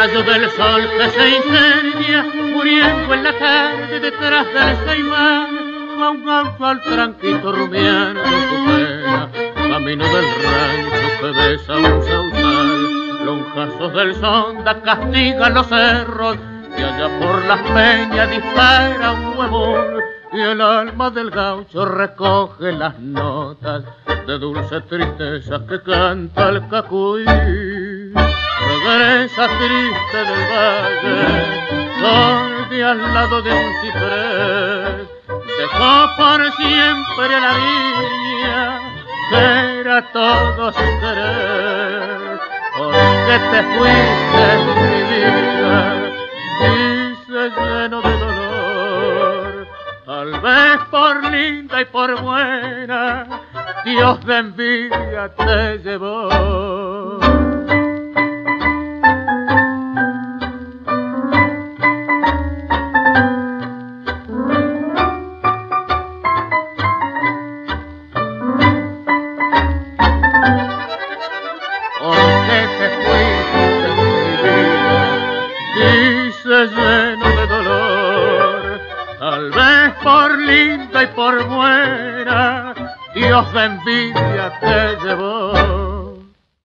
rayo del sol que se incendia, muriendo en la tarde detrás del ceimán, va un gaucho al tranquito rumiando su pena, camino del rancho que besa un sausal. Lonjazos del sonda castigan los cerros, y allá por las peñas dispara un huevón, y el alma del gaucho recoge las notas de dulce tristeza que canta el cacuy. Regresa triste del valle, donde al lado de un ciprés dejó por siempre a la niña que era todo su querer. Porque te fuiste, mi vida, dice lleno de dolor, tal vez por linda y por buena, Dios de envidia te llevó. Lleno de dolor, tal vez por linda y por buena, Dios de envidia te llevó.